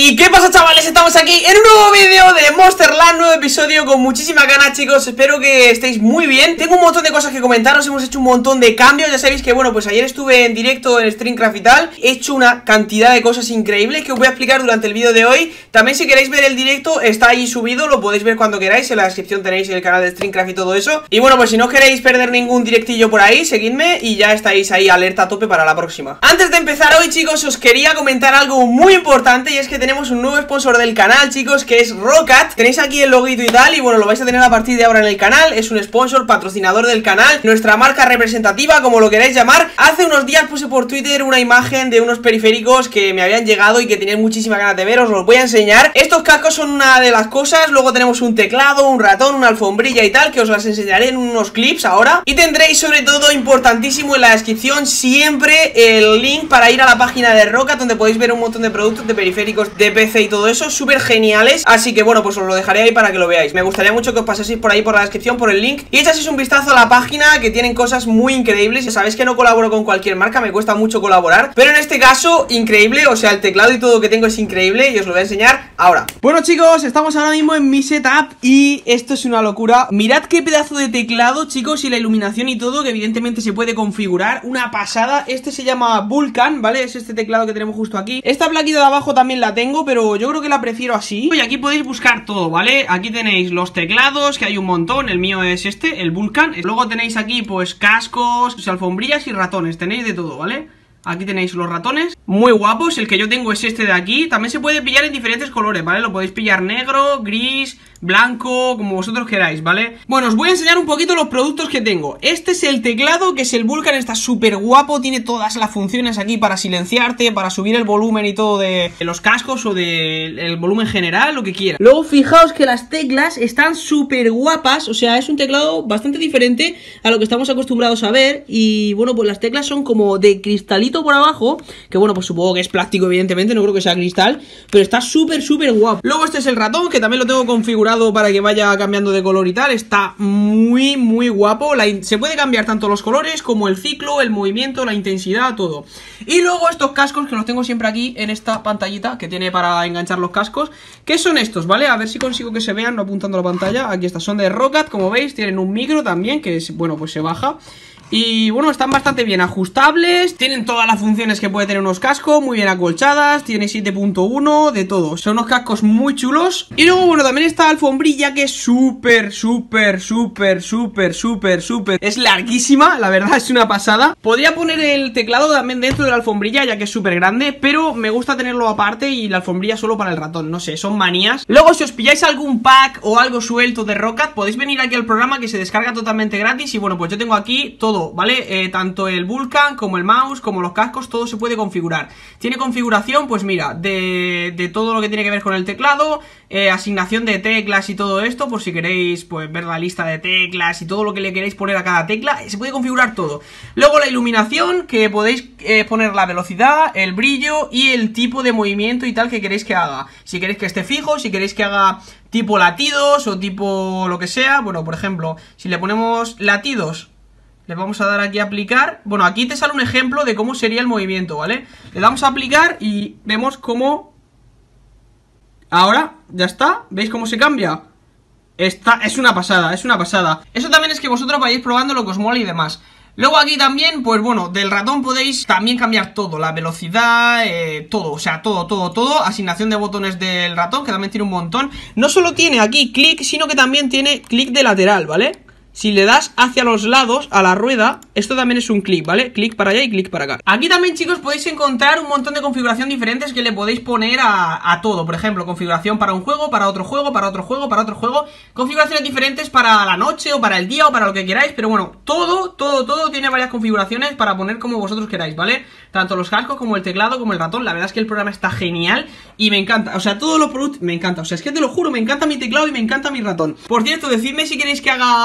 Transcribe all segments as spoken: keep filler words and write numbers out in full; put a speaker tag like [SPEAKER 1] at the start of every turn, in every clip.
[SPEAKER 1] ¿Y qué pasa, chavales? Estamos aquí en un nuevo vídeo de Monsterland, nuevo episodio con muchísima ganas, chicos. Espero que estéis muy bien. Tengo un montón de cosas que comentaros, hemos hecho un montón de cambios. Ya sabéis que, bueno, pues ayer estuve en directo en Streamcraft y tal. He hecho una cantidad de cosas increíbles que os voy a explicar durante el vídeo de hoy. También, si queréis ver el directo, está ahí subido, lo podéis ver cuando queráis. En la descripción tenéis el canal de Streamcraft y todo eso. Y bueno, pues si no queréis perder ningún directillo por ahí, seguidme y ya estáis ahí alerta a tope para la próxima. Antes de empezar hoy, chicos, os quería comentar algo muy importante, y es que tenemos un nuevo sponsor del canal, chicos, que es Roccat. Tenéis aquí el loguito y tal, y bueno, lo vais a tener a partir de ahora en el canal. Es un sponsor, patrocinador del canal, nuestra marca representativa, como lo queráis llamar. Hace unos días puse por Twitter una imagen de unos periféricos que me habían llegado y que tenían muchísima ganas de ver. Os los voy a enseñar. Estos cascos son una de las cosas. Luego tenemos un teclado, un ratón, una alfombrilla y tal, que os las enseñaré en unos clips ahora. Y tendréis, sobre todo, importantísimo, en la descripción siempre el link para ir a la página de Roccat, donde podéis ver un montón de productos de periféricos de P C y todo eso, súper geniales. Así que bueno, pues os lo dejaré ahí para que lo veáis. Me gustaría mucho que os pasaseis por ahí por la descripción, por el link, y echaseis un vistazo a la página, que tienen cosas muy increíbles. Ya sabéis que no colaboro con cualquier marca, me cuesta mucho colaborar, pero en este caso, increíble. O sea, el teclado y todo que tengo es increíble, y os lo voy a enseñar ahora. Bueno, chicos, estamos ahora mismo en mi setup y esto es una locura. Mirad qué pedazo de teclado, chicos, y la iluminación y todo, que evidentemente se puede configurar. Una pasada. Este se llama Vulcan, ¿vale? Es este teclado que tenemos justo aquí. Esta plaquita de abajo también la tengo, pero yo creo que la prefiero así. Y aquí podéis buscar todo, ¿vale? Aquí tenéis los teclados, que hay un montón. El mío es este, el Vulcan. Luego tenéis aquí, pues, cascos, alfombrillas y ratones. Tenéis de todo, ¿vale? Aquí tenéis los ratones, muy guapos. El que yo tengo es este de aquí. También se puede pillar en diferentes colores, ¿vale? Lo podéis pillar negro, gris, blanco, como vosotros queráis, ¿vale? Bueno, os voy a enseñar un poquito los productos que tengo. Este es el teclado, que es el Vulcan. Está súper guapo, tiene todas las funciones aquí para silenciarte, para subir el volumen y todo de los cascos, o del volumen general, lo que quieras. Luego fijaos que las teclas están súper guapas. O sea, es un teclado bastante diferente a lo que estamos acostumbrados a ver. Y bueno, pues las teclas son como de cristalito por abajo, que bueno, pues supongo que es plástico, evidentemente, no creo que sea cristal, pero está súper, súper guapo. Luego este es el ratón, que también lo tengo configurado para que vaya cambiando de color y tal. Está muy, muy guapo. La se puede cambiar tanto los colores como el ciclo, el movimiento, la intensidad, todo. Y luego estos cascos, que los tengo siempre aquí en esta pantallita que tiene para enganchar los cascos. ¿Qué son estos, vale? A ver si consigo que se vean, no apuntando a la pantalla. Aquí estas son de Roccat, como veis, tienen un micro también, que es, bueno, pues se baja. Y bueno, están bastante bien ajustables. Tienen todas las funciones que puede tener unos cascos, muy bien acolchadas. Tiene siete punto uno, de todo. Son unos cascos muy chulos. Y luego, bueno, también está la alfombrilla, que es súper, súper, súper, súper, súper, súper. Es larguísima, la verdad, es una pasada. Podría poner el teclado también dentro de la alfombrilla, ya que es súper grande, pero me gusta tenerlo aparte, y la alfombrilla solo para el ratón. No sé, son manías. Luego, si os pilláis algún pack o algo suelto de Roccat, podéis venir aquí al programa, que se descarga totalmente gratis. Y bueno, pues yo tengo aquí todo, ¿vale? Eh, tanto el Vulcan como el mouse, como los cascos, todo se puede configurar. Tiene configuración, pues mira, de, de todo lo que tiene que ver con el teclado, eh, asignación de teclas y todo esto, por si queréis, pues, ver la lista de teclas y todo lo que le queréis poner a cada tecla. Se puede configurar todo. Luego la iluminación, que podéis eh, poner la velocidad, el brillo y el tipo de movimiento y tal que queréis que haga. Si queréis que esté fijo, si queréis que haga tipo latidos o tipo lo que sea. Bueno, por ejemplo, si le ponemos latidos, le vamos a dar aquí a aplicar. Bueno, aquí te sale un ejemplo de cómo sería el movimiento, ¿vale? Le damos a aplicar y vemos cómo... Ahora, ya está. ¿Veis cómo se cambia? Esta es una pasada, es una pasada. Eso también es que vosotros vayáis probando lo que os mola y demás. Luego aquí también, pues bueno, del ratón podéis también cambiar todo. La velocidad, eh, todo, o sea, todo, todo, todo. Asignación de botones del ratón, que también tiene un montón. No solo tiene aquí clic, sino que también tiene clic de lateral, ¿vale? Si le das hacia los lados a la rueda, esto también es un clic, ¿vale? Clic para allá y clic para acá. Aquí también, chicos, podéis encontrar un montón de configuración diferentes que le podéis poner a, a todo. Por ejemplo, configuración para un juego, para otro juego, para otro juego, para otro juego. Configuraciones diferentes para la noche o para el día o para lo que queráis. Pero bueno, todo, todo, todo tiene varias configuraciones para poner como vosotros queráis, ¿vale? Tanto los cascos como el teclado como el ratón. La verdad es que el programa está genial y me encanta. O sea, todos los productos me encanta. O sea, es que te lo juro, me encanta mi teclado y me encanta mi ratón. Por cierto, decidme si queréis que haga un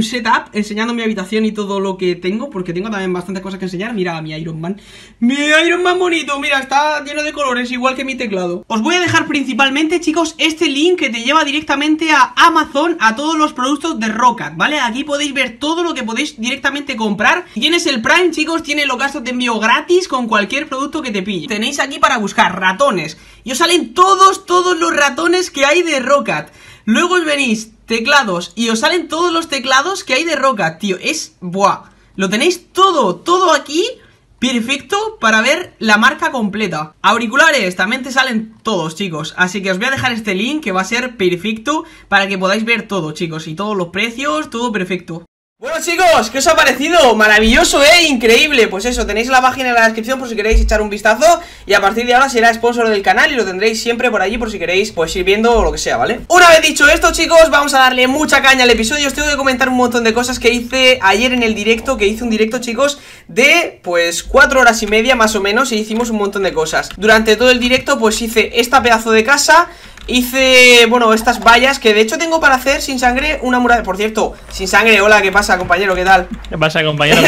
[SPEAKER 1] setup enseñando mi habitación y todo lo que tengo, porque tengo también bastantes cosas que enseñar. Mira a mi Iron Man, mi Iron Man bonito, mira, está lleno de colores, igual que mi teclado. Os voy a dejar principalmente, chicos, este link que te lleva directamente a Amazon, a todos los productos de Roccat, ¿vale? Aquí podéis ver todo lo que podéis directamente comprar. Si tienes el Prime, chicos, tiene los gastos de envío gratis con cualquier producto que te pille. Tenéis aquí para buscar ratones y os salen todos, todos los ratones que hay de Roccat. Luego os venís teclados y os salen todos los teclados que hay de Roccat, tío. Es, buah, lo tenéis todo, todo aquí perfecto para ver la marca completa. Auriculares, también te salen todos, chicos. Así que os voy a dejar este link que va a ser perfecto para que podáis ver todo, chicos. Y todos los precios, todo perfecto. Bueno, chicos, ¿qué os ha parecido? Maravilloso, ¿eh? Increíble. Pues eso, tenéis la página en la descripción por si queréis echar un vistazo. Y a partir de ahora será sponsor del canal y lo tendréis siempre por allí por si queréis, pues, ir viendo o lo que sea, ¿vale? Una vez dicho esto, chicos, vamos a darle mucha caña al episodio. Os tengo que comentar un montón de cosas que hice ayer en el directo. Que hice un directo, chicos, de, pues, cuatro horas y media más o menos. Y hicimos un montón de cosas. Durante todo el directo, pues, hice esta pedazo de casa. Hice, bueno, estas vallas que de hecho tengo para hacer sin sangre una muralla. Por cierto, sin sangre, hola, ¿qué pasa, compañero? ¿Qué tal?
[SPEAKER 2] ¿Qué pasa, compañero?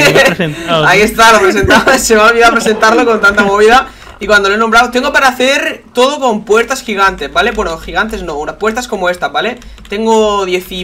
[SPEAKER 1] Ahí está, lo presentaba, se me ha olvidado presentarlo con tanta movida. Y cuando lo he nombrado, tengo para hacer todo con puertas gigantes, ¿vale? Bueno, gigantes no, unas puertas como estas, ¿vale? Tengo diez y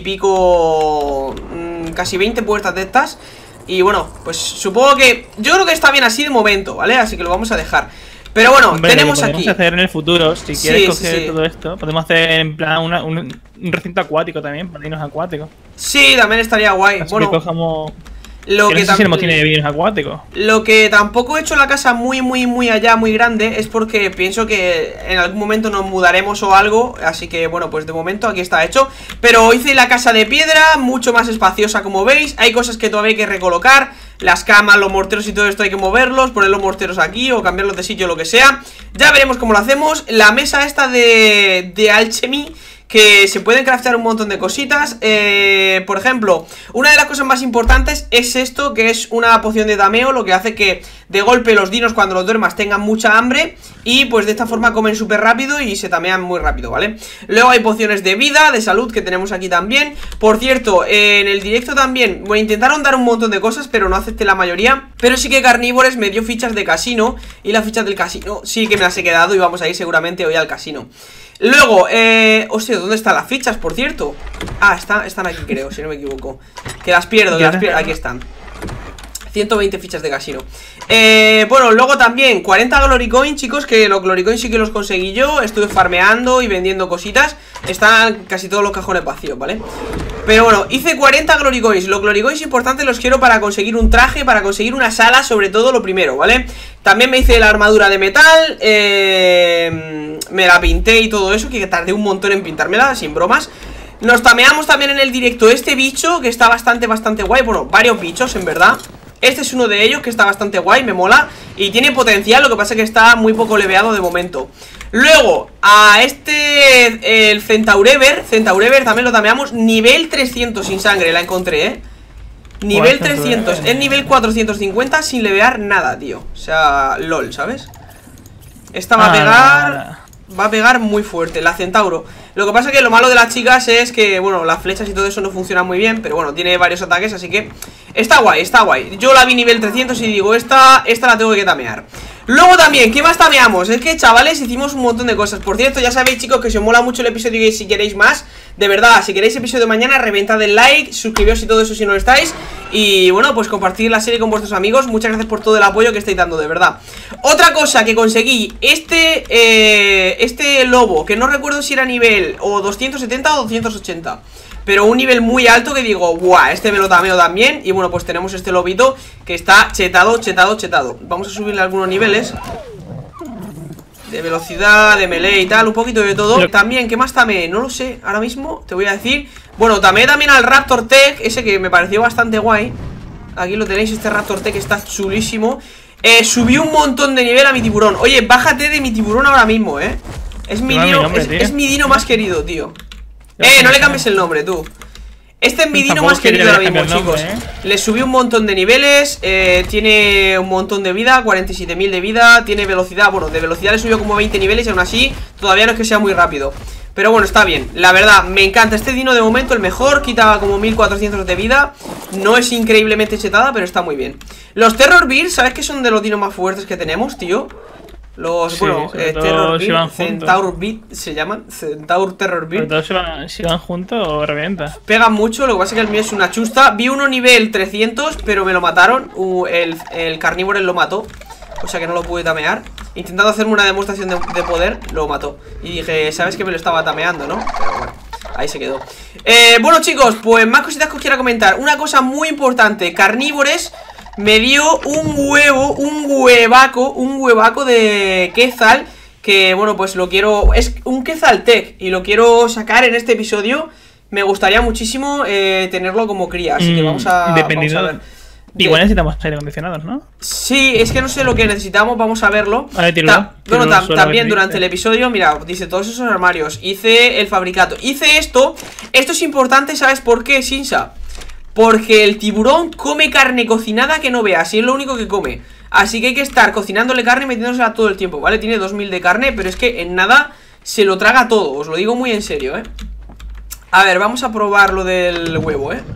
[SPEAKER 1] pico, mmm, casi veinte puertas de estas. Y bueno, pues supongo que, yo creo que está bien así de momento, ¿vale? Así que lo vamos a dejar. Pero bueno, Hombre, tenemos
[SPEAKER 2] lo podemos
[SPEAKER 1] aquí
[SPEAKER 2] hacer en el futuro, si
[SPEAKER 1] sí,
[SPEAKER 2] quieres
[SPEAKER 1] sí,
[SPEAKER 2] coger
[SPEAKER 1] sí.
[SPEAKER 2] todo esto. Podemos hacer en plan una, un, un recinto acuático también, para irnos acuáticos.
[SPEAKER 1] Sí, también estaría guay.
[SPEAKER 2] Así
[SPEAKER 1] bueno,
[SPEAKER 2] que cojamos...
[SPEAKER 1] Lo
[SPEAKER 2] que,
[SPEAKER 1] que,
[SPEAKER 2] no sé si hemos tiene vinos acuáticos.
[SPEAKER 1] Lo que tampoco he hecho la casa muy, muy, muy allá, muy grande, es porque pienso que en algún momento nos mudaremos o algo. Así que bueno, pues de momento aquí está hecho. Pero hice la casa de piedra, mucho más espaciosa como veis. Hay cosas que todavía hay que recolocar. Las camas, los morteros y todo esto hay que moverlos, poner los morteros aquí o cambiarlos de sitio, lo que sea. Ya veremos cómo lo hacemos. La mesa esta de, de Alchemy, que se pueden craftear un montón de cositas. eh, Por ejemplo, una de las cosas más importantes es esto, que es una poción de dameo, lo que hace que de golpe los dinos cuando los duermas tengan mucha hambre. Y pues de esta forma comen súper rápido y se tamean muy rápido, ¿vale? Luego hay pociones de vida, de salud, que tenemos aquí también. Por cierto, eh, en el directo también, bueno, intentaron dar un montón de cosas, pero no acepté la mayoría. Pero sí que Carnívores me dio fichas de casino. Y las fichas del casino sí que me las he quedado y vamos a ir seguramente hoy al casino. Luego, eh... hostia, ¿dónde están las fichas, por cierto? Ah, está, están aquí, creo, si no me equivoco. Que las pierdo, que las pierdo, aquí están. ciento veinte fichas de casino. eh, Bueno, luego también cuarenta Glory Coin, chicos, que los Glory Coin sí que los conseguí yo. Estuve farmeando y vendiendo cositas. Están casi todos los cajones vacíos, ¿vale? Pero bueno, hice cuarenta Glory Coins. Los Glory Coins importantes los quiero para conseguir un traje, para conseguir una sala, sobre todo lo primero, ¿vale? También me hice la armadura de metal, eh, me la pinté y todo eso, que tardé un montón en pintármela, sin bromas. Nos tameamos también en el directo este bicho, que está bastante, bastante guay. Bueno, varios bichos, en verdad. Este es uno de ellos que está bastante guay, me mola. Y tiene potencial, lo que pasa es que está muy poco leveado de momento. Luego, a este, el Centaurever Centaurever también lo tameamos. Nivel trescientos sin sangre, la encontré, ¿eh? Nivel trescientos, es nivel cuatrocientos cincuenta sin levear nada, tío. O sea, lol, ¿sabes? Esta va a pegar... Va a pegar muy fuerte, la Centauro. Lo que pasa es que lo malo de las chicas es que, bueno, las flechas y todo eso no funcionan muy bien. Pero bueno, tiene varios ataques, así que está guay, está guay. Yo la vi nivel trescientos y digo, esta, esta la tengo que tamear. Luego también, ¿qué más tameamos? Es que, chavales, hicimos un montón de cosas. Por cierto, ya sabéis, chicos, que si os mola mucho el episodio y si queréis más, de verdad, si queréis episodio de mañana, reventad el like, suscribiros y todo eso si no lo estáis. Y bueno, pues compartir la serie con vuestros amigos. Muchas gracias por todo el apoyo que estáis dando, de verdad. Otra cosa que conseguí, este eh, Este lobo, que no recuerdo si era nivel o doscientos setenta o doscientos ochenta, pero un nivel muy alto que digo, buah, este me lo tameo también. Y bueno, pues tenemos este lobito que está chetado, chetado, chetado. Vamos a subirle algunos niveles de velocidad, de melee y tal, un poquito de todo. Pero... también, ¿qué más tameé? No lo sé, ahora mismo te voy a decir. Bueno, tameé también al Raptor Tech, ese que me pareció bastante guay. Aquí lo tenéis, este Raptor Tech está chulísimo. eh, Subí un montón de nivel a mi tiburón. Oye, bájate de mi tiburón ahora mismo, eh. Es mi, dino, nombre, es, es mi dino más querido, tío. Eh, no le cambies el nombre, tú. Este es mi dino más querido ahora mismo, chicos. ¿eh? Le subí un montón de niveles. eh, Tiene un montón de vida, cuarenta y siete mil de vida. Tiene velocidad, bueno, de velocidad le subió como veinte niveles. Y aún así, todavía no es que sea muy rápido. Pero bueno, está bien, la verdad, me encanta este dino de momento, el mejor. Quita como mil cuatrocientos de vida. No es increíblemente chetada, pero está muy bien. Los Terror Beer, ¿sabes que son de los dinos más fuertes que tenemos, tío? Los, sí, bueno, eh, Terror Beer, Centaur Beer, se llaman Centaur Terror Beer.
[SPEAKER 2] ¿Todos se van, se van juntos o revienta?
[SPEAKER 1] Pegan mucho, lo que pasa es que el mío es una chusta. Vi uno nivel trescientos, pero me lo mataron. uh, El, el carnívoro lo mató, o sea que no lo pude tamear. Intentando hacerme una demostración de, de poder, lo mató. Y dije, ¿sabes que me lo estaba tameando, no? Pero bueno, ahí se quedó. eh, Bueno chicos, pues más cositas que os quiera comentar. Una cosa muy importante, Carnívores me dio un huevo, un huevaco, un huevaco de Quetzal. Que bueno, pues lo quiero, es un Quetzaltec y lo quiero sacar en este episodio. Me gustaría muchísimo eh, tenerlo como cría, así mm, que vamos a, vamos a ver.
[SPEAKER 2] Igual necesitamos aire acondicionados, ¿no?
[SPEAKER 1] Sí, es que no sé lo que necesitamos, vamos a verlo.
[SPEAKER 2] A ver, tíralo,
[SPEAKER 1] Ta
[SPEAKER 2] tíralo,
[SPEAKER 1] Bueno, ta también durante el episodio, mira, dice todos esos armarios. Hice el fabricato, hice esto. Esto es importante, ¿sabes por qué, Sinsa? Porque el tiburón come carne cocinada que no veas, y es lo único que come. Así que hay que estar cocinándole carne y metiéndosela todo el tiempo, ¿vale? Tiene dos mil de carne, pero es que en nada se lo traga todo, os lo digo muy en serio, ¿eh? A ver, vamos a probar lo del huevo, ¿eh?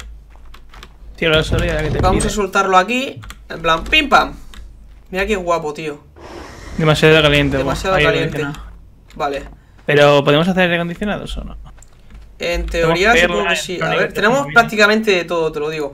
[SPEAKER 2] Tío, la salida que te
[SPEAKER 1] Vamos
[SPEAKER 2] pide.
[SPEAKER 1] a soltarlo aquí, en plan, pim pam. Mira qué guapo, tío.
[SPEAKER 2] Demasiado caliente.
[SPEAKER 1] Demasiado
[SPEAKER 2] pues,
[SPEAKER 1] caliente. Vale.
[SPEAKER 2] Pero, ¿podemos hacer aire acondicionados o no?
[SPEAKER 1] En teoría supongo que sí. A ver, tenemos prácticamente de todo, te lo digo.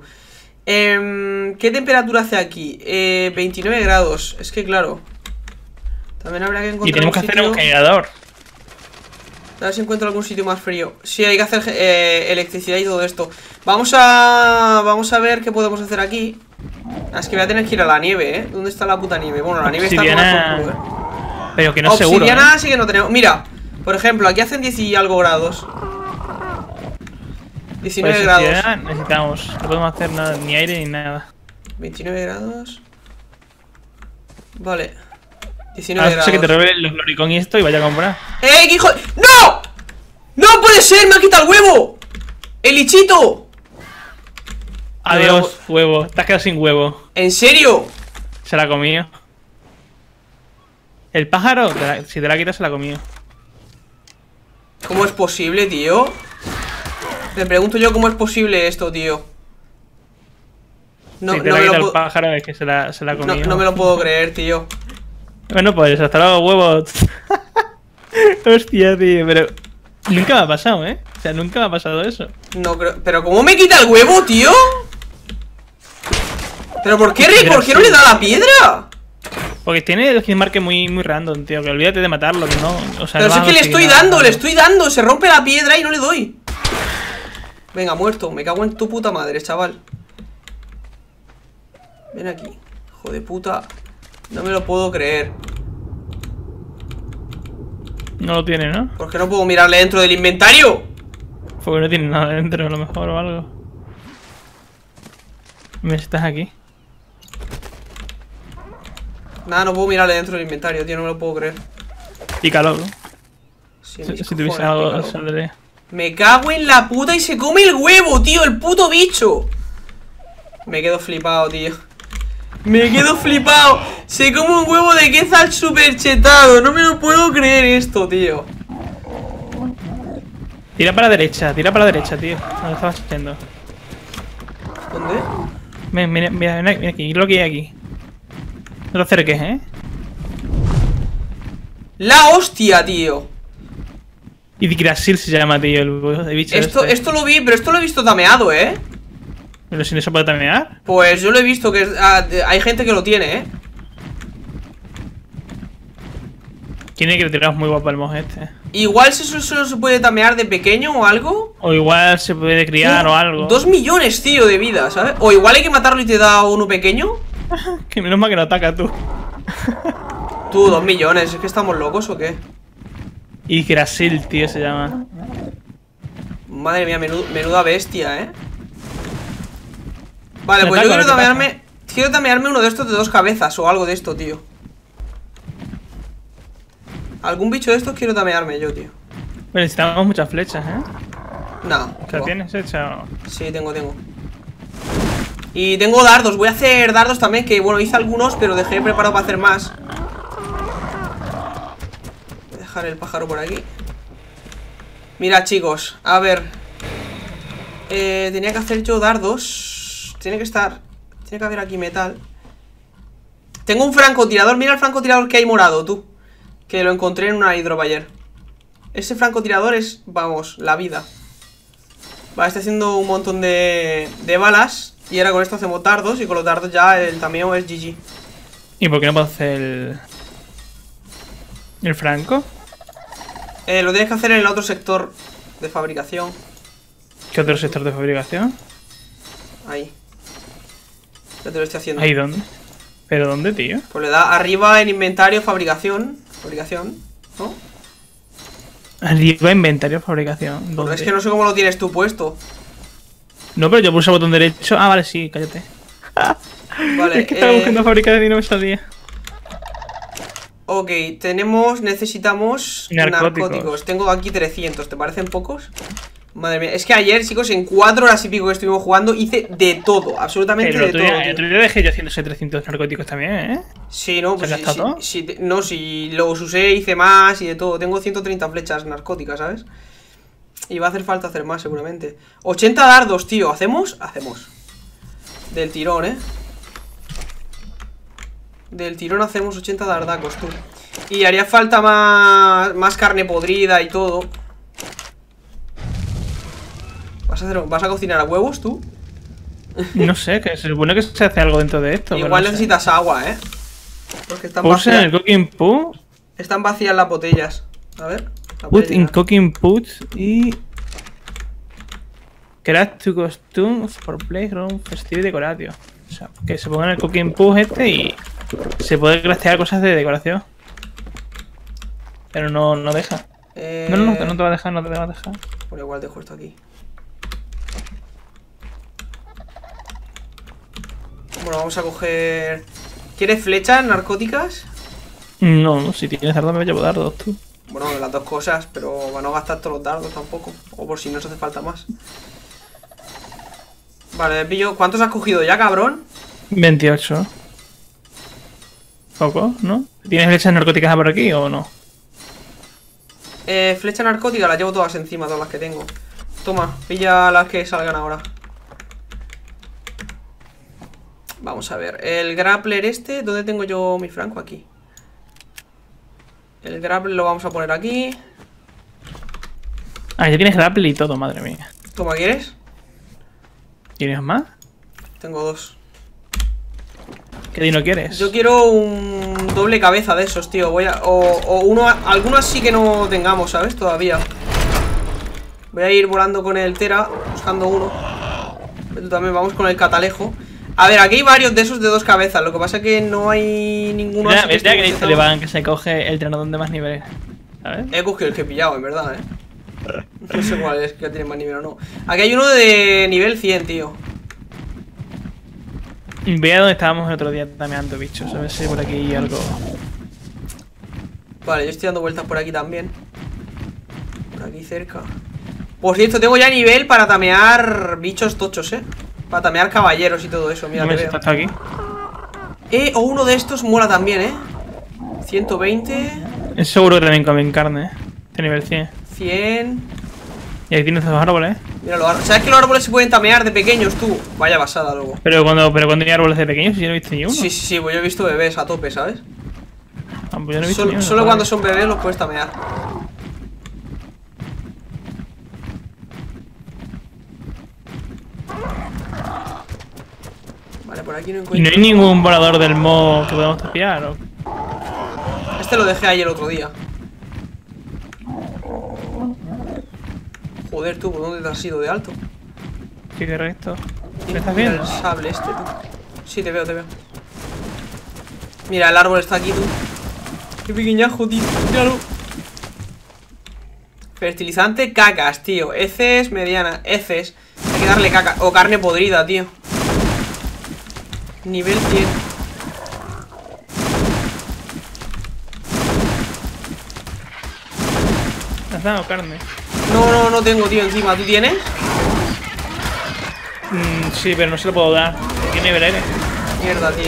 [SPEAKER 1] eh, ¿Qué temperatura hace aquí? Eh, veintinueve grados. Es que claro, también habrá que encontrar.
[SPEAKER 2] Y tenemos que
[SPEAKER 1] un
[SPEAKER 2] hacer
[SPEAKER 1] sitio...
[SPEAKER 2] un generador.
[SPEAKER 1] A ver si encuentro algún sitio más frío. Sí, hay que hacer eh, electricidad y todo esto. Vamos a... Vamos a ver qué podemos hacer aquí. Ah, es que voy a tener que ir a la nieve, ¿eh? ¿Dónde está la puta nieve? Bueno, la nieve
[SPEAKER 2] Obsidiana...
[SPEAKER 1] está como por culo, ¿eh?
[SPEAKER 2] Pero que no es seguro,
[SPEAKER 1] Obsidiana
[SPEAKER 2] ¿eh?
[SPEAKER 1] sí que no tenemos. Mira, por ejemplo, aquí hacen diez y algo grados. diecinueve
[SPEAKER 2] pues
[SPEAKER 1] grados.
[SPEAKER 2] Necesitamos. No podemos hacer nada, ni aire ni nada.
[SPEAKER 1] veintinueve grados. Vale. diecinueve
[SPEAKER 2] Ahora
[SPEAKER 1] grados.
[SPEAKER 2] sé que te revelen los loricón y esto y vaya a comprar.
[SPEAKER 1] ¡Eh, qué hijo! ¡No! ¡No puede ser! ¡Me ha quitado el huevo! ¡El lichito!
[SPEAKER 2] Adiós, no, huevo. Te has quedado sin huevo.
[SPEAKER 1] ¿En serio?
[SPEAKER 2] Se la ha comido. El pájaro, te la, si te la quitas, se la ha comido.
[SPEAKER 1] ¿Cómo es posible, tío? Me pregunto yo cómo es posible esto, tío.
[SPEAKER 2] No, si te no la quita el pájaro, es que se la, se la ha comido.
[SPEAKER 1] No, no me lo puedo creer, tío.
[SPEAKER 2] Bueno, pues hasta luego, huevos. Hostia, tío, pero... Nunca me ha pasado, ¿eh? O sea, nunca me ha pasado eso.
[SPEAKER 1] No creo... ¿Pero cómo me quita el huevo, tío? ¿Pero por qué, Rick? ¿Por qué no le da la piedra?
[SPEAKER 2] Porque tiene el hitmark muy, muy random, tío. Que olvídate de matarlo, que no... O sea,
[SPEAKER 1] pero
[SPEAKER 2] no
[SPEAKER 1] es que le estoy nada, dando, nada. le estoy dando. Se rompe la piedra y no le doy. Venga, muerto. Me cago en tu puta madre, chaval. Ven aquí. Hijo de puta. No me lo puedo creer.
[SPEAKER 2] No lo tiene, ¿no?
[SPEAKER 1] ¿Por qué no puedo mirarle dentro del inventario?
[SPEAKER 2] Porque no tiene nada dentro, a lo mejor, o algo. ¿Me estás aquí?
[SPEAKER 1] Nada, no puedo mirarle dentro del inventario, tío, no me lo puedo creer.
[SPEAKER 2] Pícalo, ¿no?
[SPEAKER 1] Sí,
[SPEAKER 2] si si tuviese algo, saldría.
[SPEAKER 1] Me cago en la puta y se come el huevo, tío, el puto bicho. Me quedo flipado, tío. Me quedo flipado. Se come un huevo de Quetzal super chetado. No me lo puedo creer esto, tío.
[SPEAKER 2] Tira para la derecha, tira para la derecha, tío. ¿Dónde estabas haciendo?
[SPEAKER 1] ¿Dónde?
[SPEAKER 2] Mira, mira, mira, mira aquí, lo que hay aquí. No te acerques, ¿eh?
[SPEAKER 1] La hostia, tío.
[SPEAKER 2] Yggdrasil se llama, tío, el, el bicho
[SPEAKER 1] esto,
[SPEAKER 2] este.
[SPEAKER 1] Esto lo vi, pero esto lo he visto tameado, ¿eh?
[SPEAKER 2] ¿Pero si no se puede tamear?
[SPEAKER 1] Pues yo lo he visto que ah, hay gente que lo tiene, ¿eh?
[SPEAKER 2] Tiene que tirar muy guapo el moj este.
[SPEAKER 1] Igual eso solo se puede tamear de pequeño o algo.
[SPEAKER 2] O igual se puede criar no, o algo.
[SPEAKER 1] Dos millones, tío, de vida, ¿sabes? O igual hay que matarlo y te da uno pequeño.
[SPEAKER 2] Que menos mal que no ataca tú.
[SPEAKER 1] Tú, dos millones, ¿es que estamos locos o qué?
[SPEAKER 2] Yggdrasil, tío, se llama.
[SPEAKER 1] Madre mía, menudo, menuda bestia, ¿eh? Vale, pues yo quiero tamearme. Quiero tamearme uno de estos de dos cabezas o algo de esto, tío. Algún bicho de estos quiero tamearme yo, tío.
[SPEAKER 2] Pero necesitamos muchas flechas, ¿eh?
[SPEAKER 1] No.
[SPEAKER 2] ¿La tienes hecha o...?
[SPEAKER 1] Sí, tengo, tengo. Y tengo dardos, voy a hacer dardos también. Que bueno, hice algunos, pero dejé preparado para hacer más. Voy a dejar el pájaro por aquí. Mira, chicos, a ver. Eh, tenía que hacer yo dardos. Tiene que estar. Tiene que haber aquí metal. Tengo un francotirador. Mira el francotirador que hay morado, tú. Que lo encontré en una hidroba ayer. Ese francotirador es, vamos, la vida. Vale, está haciendo un montón de, de balas. Y ahora con esto hacemos dardos. Y con los dardos ya el tameo es G G.
[SPEAKER 2] ¿Y por qué no puedo hacer el... el franco?
[SPEAKER 1] Eh, lo tienes que hacer en el otro sector de fabricación.
[SPEAKER 2] ¿Qué otro sector de fabricación?
[SPEAKER 1] Ahí. Ya te lo estoy haciendo.
[SPEAKER 2] ¿Ahí dónde? ¿Pero dónde, tío?
[SPEAKER 1] Pues le da arriba en inventario, fabricación. Fabricación, ¿no?
[SPEAKER 2] Arriba, inventario, fabricación.
[SPEAKER 1] Pues
[SPEAKER 2] ¿Dónde?
[SPEAKER 1] es que no sé cómo lo tienes tú puesto.
[SPEAKER 2] No, pero yo puse el botón derecho. Ah, vale, sí, cállate.
[SPEAKER 1] Vale,
[SPEAKER 2] es que estaba
[SPEAKER 1] eh...
[SPEAKER 2] buscando fabricación y no me salía.
[SPEAKER 1] Ok, tenemos, necesitamos
[SPEAKER 2] Narcóticos.
[SPEAKER 1] narcóticos. Tengo aquí trescientos, ¿te parecen pocos? Madre mía, es que ayer, chicos, en cuatro horas y pico que estuvimos jugando, hice de todo, absolutamente
[SPEAKER 2] Pero
[SPEAKER 1] de
[SPEAKER 2] tú
[SPEAKER 1] todo.
[SPEAKER 2] ya,
[SPEAKER 1] tío.
[SPEAKER 2] otro día dejé yo haciéndose trescientos narcóticos también, ¿eh?
[SPEAKER 1] Sí, no, pues
[SPEAKER 2] ¿Se
[SPEAKER 1] sí,
[SPEAKER 2] gasta
[SPEAKER 1] sí,
[SPEAKER 2] todo?
[SPEAKER 1] sí, te- no, si los usé, hice más y de todo. Tengo ciento treinta flechas narcóticas, ¿sabes? Y va a hacer falta hacer más, seguramente. ochenta dardos, tío, ¿hacemos? Hacemos. Del tirón, ¿eh? Del tirón hacemos ochenta dardacos, tú. Y haría falta más, más carne podrida y todo. ¿Vas a, hacer, ¿Vas a cocinar a huevos, tú?
[SPEAKER 2] No sé, que se supone que se hace algo dentro de esto.
[SPEAKER 1] Igual
[SPEAKER 2] pero no sé.
[SPEAKER 1] necesitas agua, ¿eh? Porque están
[SPEAKER 2] Puse en el
[SPEAKER 1] vacías,
[SPEAKER 2] cooking pot.
[SPEAKER 1] están vacías las botellas. A ver. la
[SPEAKER 2] Put
[SPEAKER 1] botella.
[SPEAKER 2] in cooking pot y... Craft to costumes for playground festive decoratio. O sea, que se ponga en el cooking pot este y... se puede craftear cosas de decoración. Pero no, no deja.
[SPEAKER 1] Eh...
[SPEAKER 2] No, no, no, que no te va a dejar, no te va a dejar.
[SPEAKER 1] Por igual dejo esto aquí. Bueno, vamos a coger... ¿Quieres flechas narcóticas?
[SPEAKER 2] No, si tienes dardo me voy a llevar dardos tú.
[SPEAKER 1] Bueno, las dos cosas, pero para no gastar todos los dardos tampoco. O por si nos hace falta más. Vale, pillo. ¿Cuántos has cogido ya, cabrón?
[SPEAKER 2] veintiocho. Poco, ¿no? ¿Tienes flechas narcóticas por aquí o no?
[SPEAKER 1] Eh, flecha narcótica, las llevo todas encima, todas las que tengo. Toma, pilla las que salgan ahora. Vamos a ver, el grappler este, ¿dónde tengo yo mi franco? Aquí. El grappler lo vamos a poner aquí.
[SPEAKER 2] Ah, ya tienes grapple y todo, madre mía.
[SPEAKER 1] Toma, ¿quieres?
[SPEAKER 2] ¿Tienes más?
[SPEAKER 1] Tengo dos.
[SPEAKER 2] ¿Qué dino quieres?
[SPEAKER 1] Yo quiero un doble cabeza de esos, tío. Voy a, o, o uno, alguno así que no tengamos, ¿sabes? Todavía. Voy a ir volando con el Tera, buscando uno. Tú también, vamos con el catalejo. A ver, aquí hay varios de esos de dos cabezas. Lo que pasa es que no hay ninguno
[SPEAKER 2] Mira,
[SPEAKER 1] así que
[SPEAKER 2] mira
[SPEAKER 1] esté
[SPEAKER 2] que dice
[SPEAKER 1] utilizado.
[SPEAKER 2] Levan que se coge el trenador de más niveles. ¿Sabes?
[SPEAKER 1] He cogido el que he pillado, en verdad, eh. No sé cuál es, que tiene más nivel o no. Aquí hay uno de nivel cien, tío.
[SPEAKER 2] Ve a donde estábamos el otro día tameando bichos. A ver si por aquí hay algo.
[SPEAKER 1] Vale, yo estoy dando vueltas por aquí también. Por aquí cerca. Por cierto, tengo ya nivel para tamear bichos tochos, eh. Para tamear caballeros y todo eso, mira,
[SPEAKER 2] No
[SPEAKER 1] te
[SPEAKER 2] me
[SPEAKER 1] veo.
[SPEAKER 2] está aquí.
[SPEAKER 1] Eh, o uno de estos mola también, eh. ciento veinte,
[SPEAKER 2] Es seguro que también comen carne, ¿eh? De nivel cien.
[SPEAKER 1] cien.
[SPEAKER 2] Y aquí tienes esos árboles, ¿eh?
[SPEAKER 1] Mira, los árboles. ¿Sabes que los árboles se pueden tamear de pequeños, tú? Vaya basada, luego.
[SPEAKER 2] Pero cuando, pero cuando hay árboles de pequeños, si yo no he visto ni uno.
[SPEAKER 1] Sí, sí, sí, pues yo he visto bebés a tope, ¿sabes?
[SPEAKER 2] Ah, pues yo no he visto
[SPEAKER 1] Solo,
[SPEAKER 2] ni uno,
[SPEAKER 1] solo
[SPEAKER 2] joder.
[SPEAKER 1] cuando son bebés los puedes tamear. Vale, por aquí no
[SPEAKER 2] ¿Y
[SPEAKER 1] encuentro.
[SPEAKER 2] no hay ningún volador del mod que podamos tapiar? ¿O?
[SPEAKER 1] Este lo dejé ayer otro día. Joder, tú, ¿por dónde te has ido de alto?
[SPEAKER 2] Sí, correcto. ¿Me
[SPEAKER 1] Mira
[SPEAKER 2] estás viendo?
[SPEAKER 1] el sable este, tú. Sí, te veo, te veo. Mira, el árbol está aquí, tú. Qué pequeñajo, tío. Míralo. Fertilizante, cacas, tío. Heces, mediana. Heces. Hay que darle caca. O carne podrida, tío. Nivel cien.
[SPEAKER 2] ¿Has dado carne?
[SPEAKER 1] No, no, no tengo, tío, encima. ¿Tú tienes?
[SPEAKER 2] Mm, sí, pero no se lo puedo dar. ¿De qué nivel eres?
[SPEAKER 1] Mierda, tío.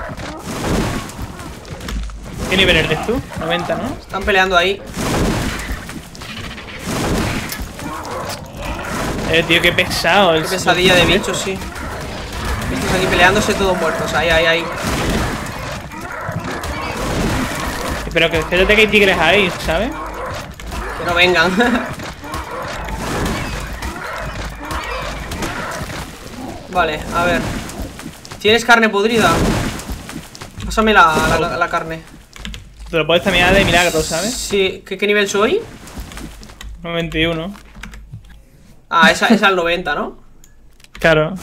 [SPEAKER 2] ¿Qué nivel eres tú? noventa, ¿no?
[SPEAKER 1] Están peleando ahí.
[SPEAKER 2] Eh, tío, qué pesado.
[SPEAKER 1] Qué pesadilla de bichos, sí. Estos aquí peleándose todos muertos. Ahí, ahí, ahí.
[SPEAKER 2] Pero que espérate que hay tigres ahí, ¿sabes?
[SPEAKER 1] Que no vengan. Vale, a ver. ¿Tienes carne podrida? Pásame la, la, la carne.
[SPEAKER 2] Te lo puedes terminar de milagro, ¿sabes?
[SPEAKER 1] Sí. ¿Qué, qué nivel soy?
[SPEAKER 2] noventa y uno.
[SPEAKER 1] Ah, esa es al noventa, ¿no?
[SPEAKER 2] Claro.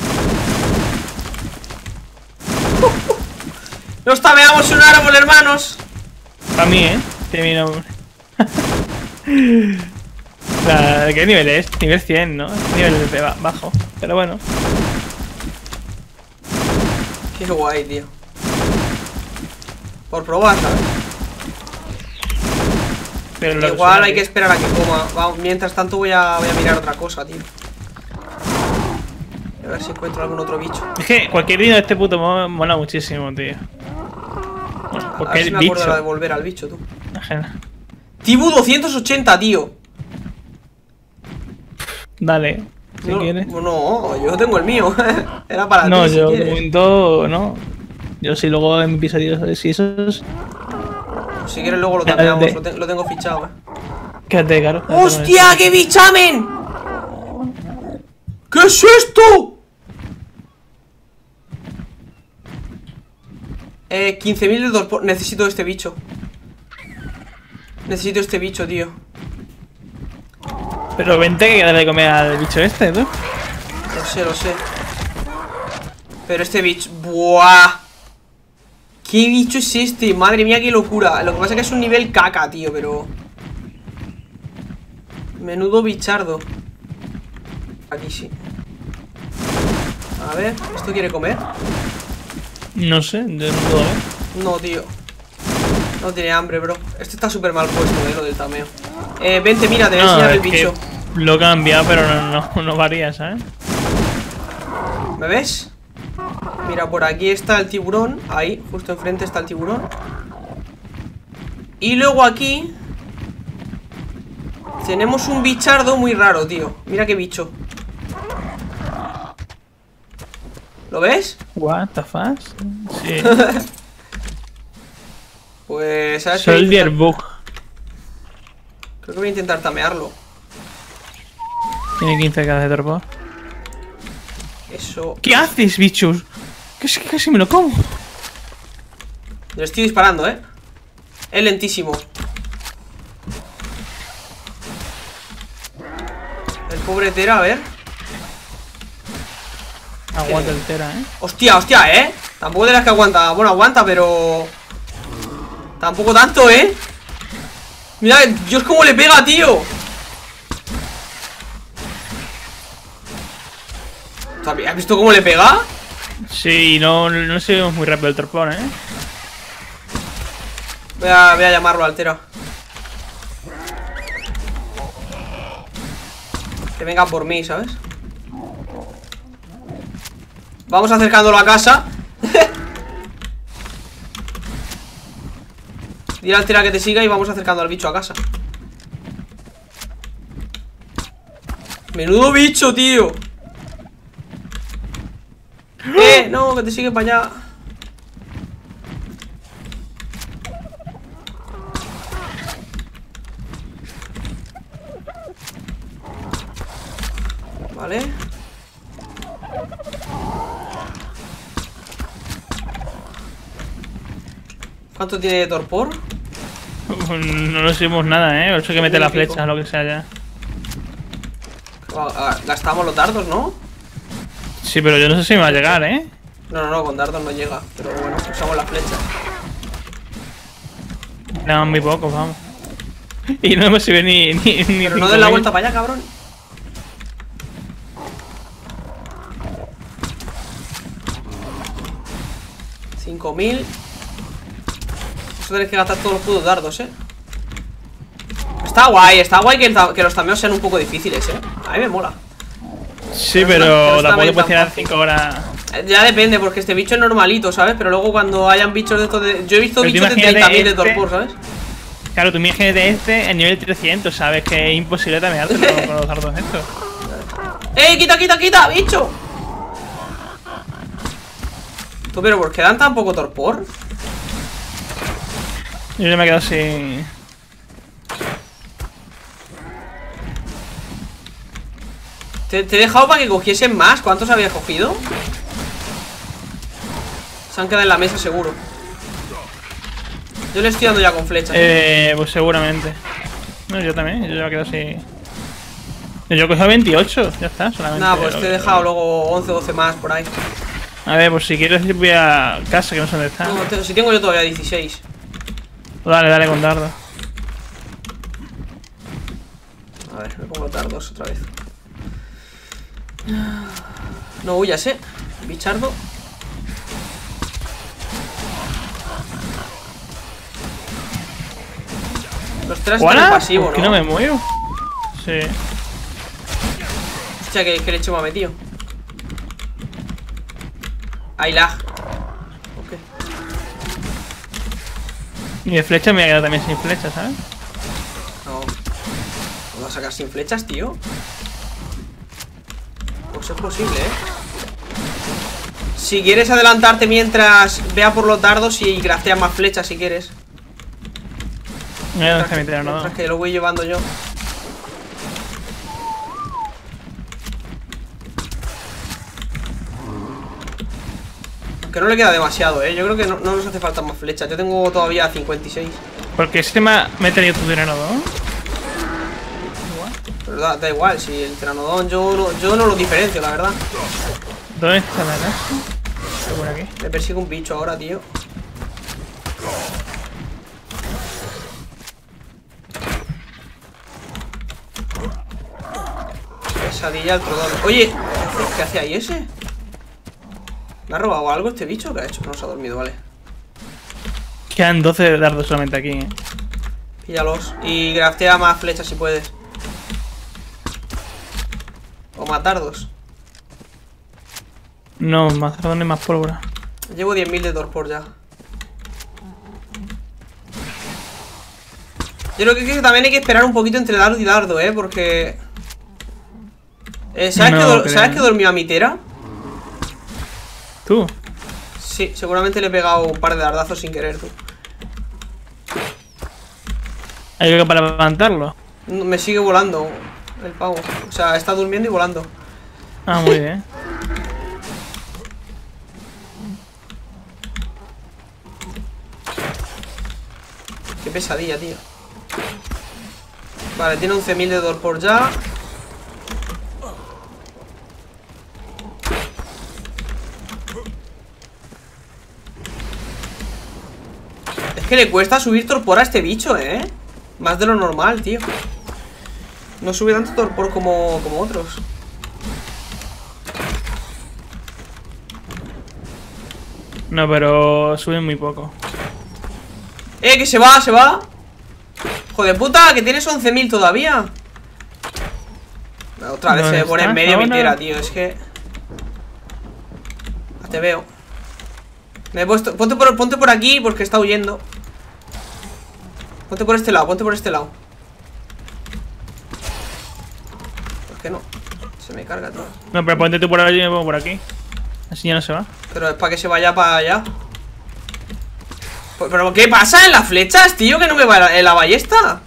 [SPEAKER 1] ¡Nos tameamos un árbol, hermanos!
[SPEAKER 2] Para mí, ¿eh? Tiene mi nombre. La, ¿qué nivel es? Nivel cien, ¿no? Nivel de bajo. Pero bueno.
[SPEAKER 1] Qué guay, tío. Por probar, ¿sabes?
[SPEAKER 2] Pero
[SPEAKER 1] igual hay que esperar a que coma. Va, mientras tanto voy a, voy a mirar otra cosa, tío. A ver si encuentro algún otro bicho.
[SPEAKER 2] Es que cualquier dino de este puto modo mola muchísimo, tío. Bueno,
[SPEAKER 1] a ver si me acuerdo de volver al bicho, tú.
[SPEAKER 2] Ajena.
[SPEAKER 1] Tibu doscientos ochenta, tío.
[SPEAKER 2] Dale, si
[SPEAKER 1] no,
[SPEAKER 2] quieres.
[SPEAKER 1] No, yo tengo el mío. Era para
[SPEAKER 2] no,
[SPEAKER 1] ti,
[SPEAKER 2] yo
[SPEAKER 1] si
[SPEAKER 2] de momento no. Yo si luego en episodios si esos.
[SPEAKER 1] Si quieres luego lo tapeamos, lo, te lo tengo fichado, eh.
[SPEAKER 2] Quédate, caro.
[SPEAKER 1] ¡Hostia, qué bichamen! ¿Qué es esto? Eh, quince mil de dos por... Necesito este bicho. Necesito este bicho, tío.
[SPEAKER 2] Pero vente que darle de comer al bicho este, ¿no?
[SPEAKER 1] Lo sé, lo sé. Pero este bicho... ¡Buah! ¿Qué bicho es este? Madre mía, qué locura. Lo que pasa es que es un nivel caca, tío, pero... Menudo bichardo. Aquí sí. A ver, ¿esto quiere comer?
[SPEAKER 2] No sé, de nuevo, ¿eh?
[SPEAKER 1] No, tío. No tiene hambre, bro. Este está súper mal puesto, eh, lo del tameo. Eh, vente, mira, te voy a
[SPEAKER 2] no,
[SPEAKER 1] enseñar el
[SPEAKER 2] es
[SPEAKER 1] bicho.
[SPEAKER 2] Que lo he cambiado, pero no, no, no varía, ¿sabes?
[SPEAKER 1] ¿Me ves? Mira, por aquí está el tiburón. Ahí, justo enfrente está el tiburón. Y luego aquí tenemos un bichardo muy raro, tío. Mira qué bicho. ¿Lo ves?
[SPEAKER 2] What the fuck? Sí.
[SPEAKER 1] Pues, ¿sabes?
[SPEAKER 2] Soldier Bug.
[SPEAKER 1] Creo que voy a intentar tamearlo.
[SPEAKER 2] Tiene quince K de torpo.
[SPEAKER 1] Eso.
[SPEAKER 2] ¿Qué haces, bichos? Casi, casi me lo como.
[SPEAKER 1] Le estoy disparando, ¿eh? Es lentísimo. El pobre Tera, a ver.
[SPEAKER 2] Aguanta el Tera, ¿eh?
[SPEAKER 1] Hostia, hostia, ¿eh? Tampoco de las que aguanta. Bueno, aguanta, pero... Tampoco tanto, ¿eh? Mira, Dios, cómo le pega, tío. ¿Has visto cómo le pega?
[SPEAKER 2] Sí, no, no sé muy rápido el torpón, ¿eh?
[SPEAKER 1] Voy a, voy a llamarlo, Altera. Que venga por mí, ¿sabes? Vamos acercándolo a casa. Dile a Altera que te siga y vamos acercando al bicho a casa. Menudo bicho, tío. Eh, no, que te sigue para allá. Vale. ¿Cuánto tiene de torpor?
[SPEAKER 2] No nos subimos nada, ¿eh? Por eso hay que meter la flecha o lo que sea ya.
[SPEAKER 1] Gastamos los dardos, ¿no?
[SPEAKER 2] Sí, pero yo no sé si me va a llegar, ¿eh?
[SPEAKER 1] No, no, no, con dardos no llega. Pero bueno, usamos la flecha.
[SPEAKER 2] No, muy pocos, vamos. Y no hemos subido ni... ni, ni
[SPEAKER 1] pero no des la vuelta para allá, cabrón. cinco mil. Eso tenéis que gastar todos los putos dardos, eh. Está guay, está guay que, el, que los tameos sean un poco difíciles, eh. A mí me mola.
[SPEAKER 2] Sí, pero, pero tampoco te puedes tirar cinco horas.
[SPEAKER 1] Ya depende, porque este bicho es normalito, ¿sabes? Pero luego cuando hayan bichos de estos de... Yo he visto pero bichos de treinta mil de torpor, ¿sabes?
[SPEAKER 2] Claro, tú imagínate este en nivel trescientos, ¿sabes? Que es imposible tamearte con los dardos estos.
[SPEAKER 1] ¡Eh, quita, quita, quita, bicho! Tú, pero ¿por qué dan tan poco torpor?
[SPEAKER 2] Yo ya me he quedado sin...
[SPEAKER 1] Te, te he dejado para que cogiesen más. ¿Cuántos habías cogido? Se han quedado en la mesa seguro. Yo le estoy dando ya con flechas.
[SPEAKER 2] Eh, pues seguramente. No, yo también, yo ya me he quedado sin... Yo he cogido veintiocho, ya está, solamente.
[SPEAKER 1] Nada, pues
[SPEAKER 2] lo
[SPEAKER 1] te he
[SPEAKER 2] que-
[SPEAKER 1] dejado luego once o doce más por ahí.
[SPEAKER 2] A ver, pues si quieres voy a casa, que no sé dónde está.
[SPEAKER 1] No, te- si tengo yo todavía dieciséis.
[SPEAKER 2] Dale, dale con dardo.
[SPEAKER 1] A ver, me pongo los dardos otra vez. No huyas, eh, bichardo. Los tres están en
[SPEAKER 2] ¿Hola?
[SPEAKER 1] pasivo,
[SPEAKER 2] ¿Por qué
[SPEAKER 1] ¿no?
[SPEAKER 2] no me muevo? Sí.
[SPEAKER 1] Hostia, que, que leche me ha metido. Hay lag. Ok.
[SPEAKER 2] Y de flecha me voy a quedar también sin flecha, ¿sabes?
[SPEAKER 1] No. ¿Lo vas a sacar sin flechas, tío? Pues es posible, ¿eh? Si quieres adelantarte mientras vea por los dardos y crafteas más flechas si quieres.
[SPEAKER 2] Me voy a dejar meter, ¿no?
[SPEAKER 1] Mientras que lo voy llevando yo. Aunque no le queda demasiado, ¿eh? Yo creo que no, no nos hace falta más flechas. Yo tengo todavía cincuenta y seis.
[SPEAKER 2] Porque este me ha, me he tenido tu dinero, ¿no?
[SPEAKER 1] Pero da, da igual, si el Pteranodon yo no, yo no lo diferencio, la verdad.
[SPEAKER 2] ¿Dónde está la casa? Está por aquí.
[SPEAKER 1] Me persigue un bicho ahora, tío. Pesadilla al trodón. Oye, ¿qué hace ahí ese? ¿Me ha robado algo este bicho? ¿Qué ha hecho? No se ha dormido, vale.
[SPEAKER 2] Quedan doce dardos solamente aquí, ¿eh?
[SPEAKER 1] Píllalos. Y craftea más flechas si puedes. O más dardos.
[SPEAKER 2] No, más dardones, más pólvora.
[SPEAKER 1] Llevo diez mil de torpor ya. Yo creo que, que también hay que esperar un poquito entre dardo y dardo, ¿eh? Porque... Eh, ¿sabes,
[SPEAKER 2] No
[SPEAKER 1] que do-
[SPEAKER 2] creo.
[SPEAKER 1] ¿Sabes que dormió a Mitera?
[SPEAKER 2] ¿Tú?
[SPEAKER 1] Sí, seguramente le he pegado un par de dardazos sin querer, tú.
[SPEAKER 2] ¿Hay algo para levantarlo?
[SPEAKER 1] No, me sigue volando el pavo. O sea, está durmiendo y volando.
[SPEAKER 2] Ah, muy bien.
[SPEAKER 1] Qué pesadilla, tío. Vale, tiene once mil de torpor ya. Es que le cuesta subir torpor a este bicho, ¿eh? Más de lo normal, tío. No sube tanto torpor como, como otros.
[SPEAKER 2] No, pero suben muy poco.
[SPEAKER 1] ¡Eh, que se va, se va! ¡Joder puta, que tienes once mil todavía! Otra vez se me pone en medio Mitera, tío. Es que... Ah, te veo. Me he puesto... Ponte por, ponte por aquí porque está huyendo. Ponte por este lado, ponte por este lado. ¿Por qué no? Se me carga todo.
[SPEAKER 2] No, pero ponte tú por allí y me pongo por aquí. Así ya no se va.
[SPEAKER 1] Pero es para que se vaya para allá. ¿Pero qué pasa en las flechas, tío? Que no me va la, en la ballesta.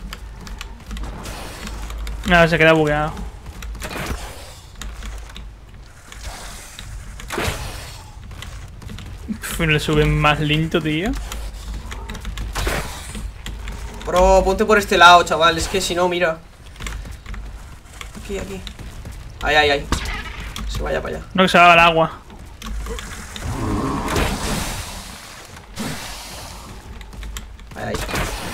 [SPEAKER 2] No, se queda bugueado. Uf, le suben más lento, tío.
[SPEAKER 1] Bro, ponte por este lado, chaval. Es que si no, mira. Aquí, aquí. Ay, ay, ay. Se vaya para allá.
[SPEAKER 2] No, que se va al agua.
[SPEAKER 1] Ay, ay.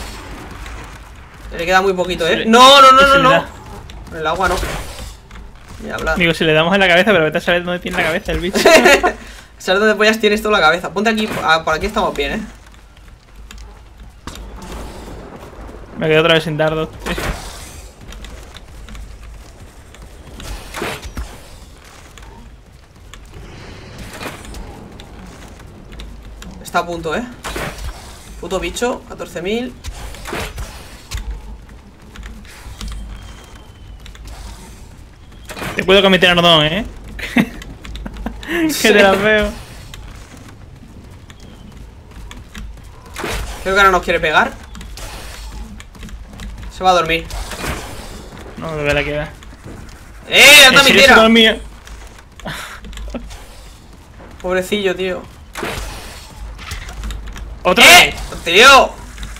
[SPEAKER 1] Le queda muy poquito,
[SPEAKER 2] Sí.
[SPEAKER 1] ¿eh? No, no, no,
[SPEAKER 2] Sí,
[SPEAKER 1] no,
[SPEAKER 2] le
[SPEAKER 1] no.
[SPEAKER 2] da.
[SPEAKER 1] Con el agua no. Ni hablar.
[SPEAKER 2] Digo, si le damos en la cabeza, pero vete a saber dónde tiene la cabeza el bicho.
[SPEAKER 1] ¿Sabes dónde pollas tienes toda la cabeza? Ponte aquí. Ah, por aquí estamos bien, ¿eh?
[SPEAKER 2] Me quedo otra vez sin dardos.
[SPEAKER 1] Está a punto, ¿eh? Puto bicho, catorce mil.
[SPEAKER 2] Te puedo cometer Ardón, ¿eh? Que
[SPEAKER 1] Sí.
[SPEAKER 2] te las veo.
[SPEAKER 1] Creo que ahora nos quiere pegar. Se va a dormir.
[SPEAKER 2] No, me la queda.
[SPEAKER 1] ¡Eh! ¡Anda mi tira!
[SPEAKER 2] Mía.
[SPEAKER 1] Pobrecillo, tío.
[SPEAKER 2] ¡Otra
[SPEAKER 1] ¡Eh!
[SPEAKER 2] vez!
[SPEAKER 1] ¡Tío!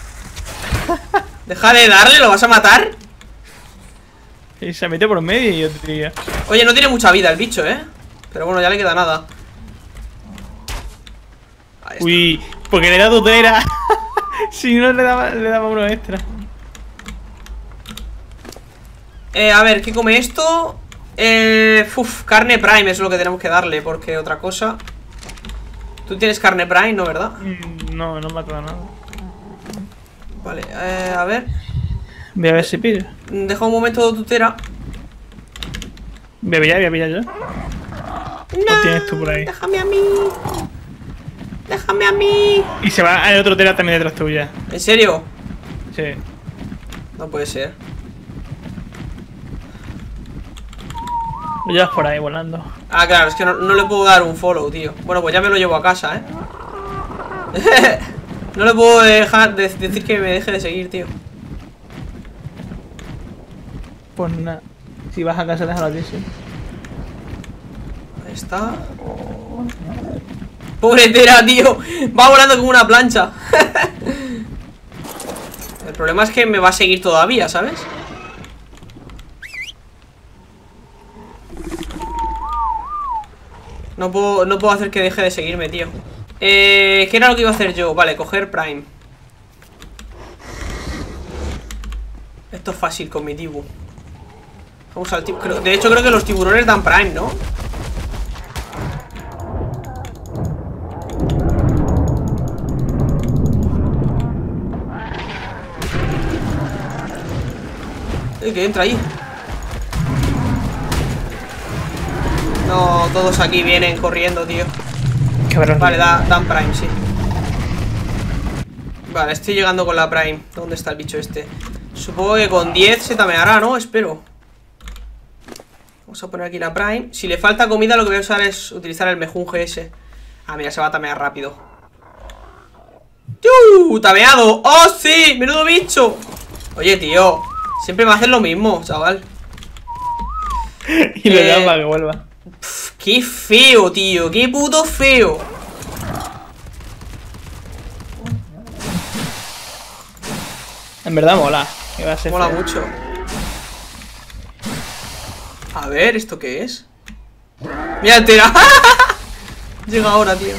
[SPEAKER 1] Deja de darle, ¿lo vas a matar?
[SPEAKER 2] Y se mete por medio y yo te diría.
[SPEAKER 1] Oye, no tiene mucha vida el bicho, ¿eh? Pero bueno, ya le queda nada. Ahí está.
[SPEAKER 2] Uy, porque le da tutera. Si no le daba, le daba uno extra.
[SPEAKER 1] Eh, a ver, ¿qué come esto? Eh, uf, carne prime es lo que tenemos que darle, porque otra cosa... Tú tienes carne prime, ¿no, verdad?
[SPEAKER 2] Mm, No, no me ha dado nada.
[SPEAKER 1] Vale, eh, a ver.
[SPEAKER 2] Voy a ver si pillo.
[SPEAKER 1] Deja un momento de tutera.
[SPEAKER 2] Voy a pillar, voy a pillar yo.
[SPEAKER 1] No,
[SPEAKER 2] tienes tú por ahí?
[SPEAKER 1] déjame a mí. Déjame a mí.
[SPEAKER 2] Y se va el otro tela también detrás tuya.
[SPEAKER 1] ¿En serio?
[SPEAKER 2] Sí.
[SPEAKER 1] No puede ser.
[SPEAKER 2] Lo llevas por ahí volando.
[SPEAKER 1] Ah, claro, es que no, no le puedo dar un follow, tío. Bueno, pues ya me lo llevo a casa, ¿eh? No le puedo dejar de decir que me deje de seguir, tío.
[SPEAKER 2] Pues nada. Si vas a casa, déjalo a ti, sí.
[SPEAKER 1] Ahí está. Pobre Tera, tío. Va volando como una plancha. El problema es que me va a seguir todavía, ¿sabes? No puedo, no puedo hacer que deje de seguirme, tío. Eh, ¿qué era lo que iba a hacer yo? Vale, coger Prime. Esto es fácil con mi Tibu. Vamos al tiburón. De hecho, creo que los tiburones dan Prime, ¿no? Eh, que entra ahí. No, todos aquí vienen corriendo, tío.
[SPEAKER 2] Cabrón.
[SPEAKER 1] Vale, da, dan Prime, sí. Vale, estoy llegando con la Prime. ¿Dónde está el bicho este? Supongo que con diez se tameará, ¿no? Espero. Vamos a poner aquí la Prime. Si le falta comida, lo que voy a usar es utilizar el mejunje ese. Ah, mira, se va a tamear rápido. ¡Yu! ¡Tameado! ¡Oh, sí! ¡Menudo bicho! Oye, tío, siempre me hacen lo mismo, chaval.
[SPEAKER 2] Y lo
[SPEAKER 1] Eh,
[SPEAKER 2] llama para que vuelva.
[SPEAKER 1] Pff, ¡qué feo, tío! ¡Qué puto feo!
[SPEAKER 2] En verdad mola. Que va a ser
[SPEAKER 1] Mola
[SPEAKER 2] feo.
[SPEAKER 1] mucho. A ver, ¿esto qué es? Mira, entera. Llega ahora, tío.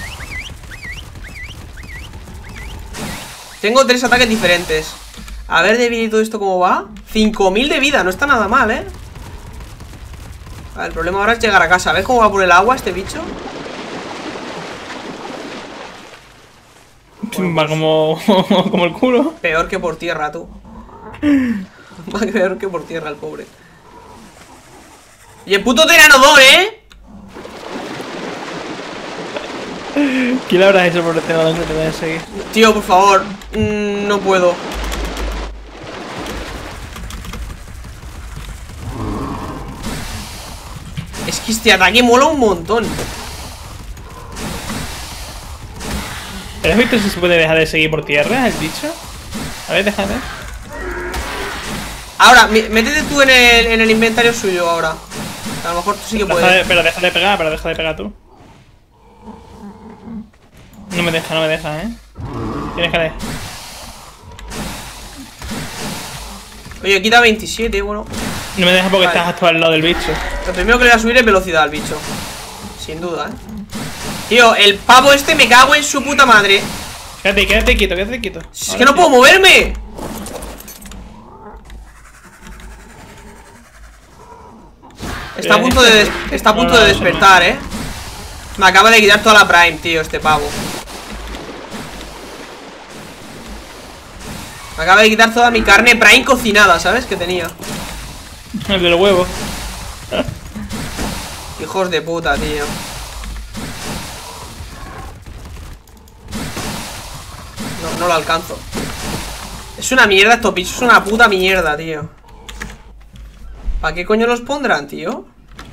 [SPEAKER 1] Tengo tres ataques diferentes. A ver de vida y todo esto cómo va. cinco mil de vida, no está nada mal, ¿eh? Vale, el problema ahora es llegar a casa. ¿Ves cómo va por el agua este bicho?
[SPEAKER 2] Va como, como el culo.
[SPEAKER 1] Peor que por tierra, tú. Va peor que por tierra el pobre. Y el puto Teranodon, ¿eh?
[SPEAKER 2] ¿Qué le habrás hecho por este balón que te voy a seguir?
[SPEAKER 1] Tío, por favor. Mm, no puedo. Es que este ataque mola un montón.
[SPEAKER 2] ¿Has visto si se puede dejar de seguir por tierra el bicho? A ver, déjame.
[SPEAKER 1] Ahora, mi- métete tú en el, en el inventario suyo ahora. A lo mejor tú sí que
[SPEAKER 2] Deja de-
[SPEAKER 1] puedes.
[SPEAKER 2] pero deja de pegar, pero deja de pegar tú. No me deja, no me deja, eh. Tienes que leer.
[SPEAKER 1] Oye, quita veintisiete, bueno.
[SPEAKER 2] No me deja porque
[SPEAKER 1] Vale.
[SPEAKER 2] estás actual al lado del bicho.
[SPEAKER 1] Lo primero que le voy a subir es velocidad al bicho. Sin duda, eh. Tío, el pavo este me cago en su puta madre.
[SPEAKER 2] Quédate, quédate quieto, quédate quieto.
[SPEAKER 1] Es
[SPEAKER 2] Ahora
[SPEAKER 1] que no
[SPEAKER 2] sí.
[SPEAKER 1] puedo moverme. Está a punto de, des- está a punto de despertar, eh. Me acaba de quitar toda la Prime, tío, este pavo. Me acaba de quitar toda mi carne Prime cocinada, ¿sabes? Que tenía.
[SPEAKER 2] El de los huevos.
[SPEAKER 1] Hijos de puta, tío. No, no lo alcanzo. Es una mierda estos bichos, es una puta mierda, tío. ¿Para qué coño los pondrán, tío?